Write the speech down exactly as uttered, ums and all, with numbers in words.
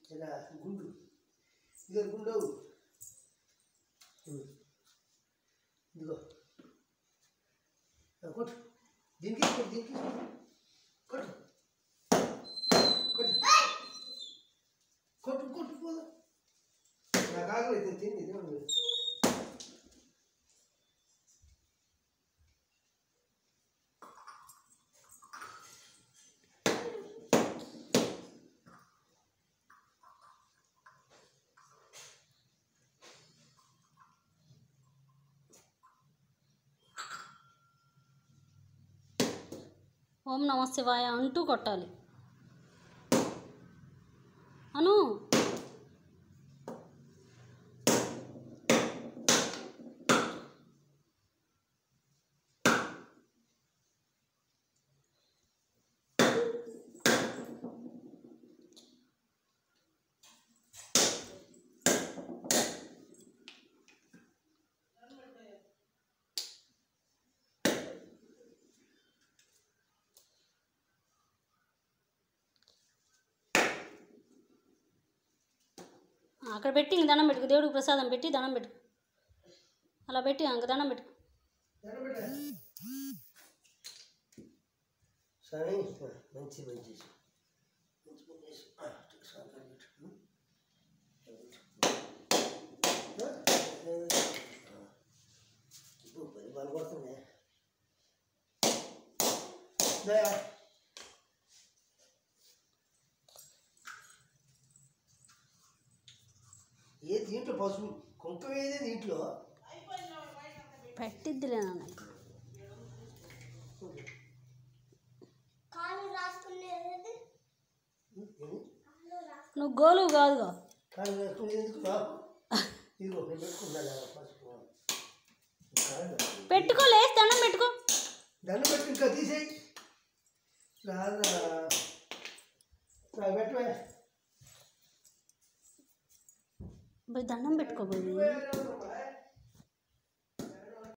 ఇలా గుండు ఇదిగో గుండు ఇదిగో కొట్టు దీనికి కొట్టు దీనికి కొట్టు కొట్టు కొట్టు కొట్టు పోదు నాకు ఆకలి అయితే తిండి దేవుడు ఓం నమ శివాయ అంటూ కొట్టాలి అను అక్కడ పెట్టి ఇంక దండం పెట్టుకు దేవుడికి ప్రసాదం పెట్టి దండం పెట్టు అలా పెట్టి ఇంక దండం పెట్టు సరే మంచి మంచి పది బాగా పడుతుంది ఏ దీంట్లో పసుపు కుంకుమ ఏదే దీంట్లో పెట్టిద్దిలే నాన్న నువ్వు గోలు కాదుగా కాలు రాసుకునేది ఎందుకు బాబు ఇదిగో నేను పెట్టుకున్నాను పసుపు పెట్టుకో లేచి దండం పెట్టుకో దండం పెట్టుకు ఇంకా తీసేయి పెట్టవే పోయి దండం పెట్టుకో పోయి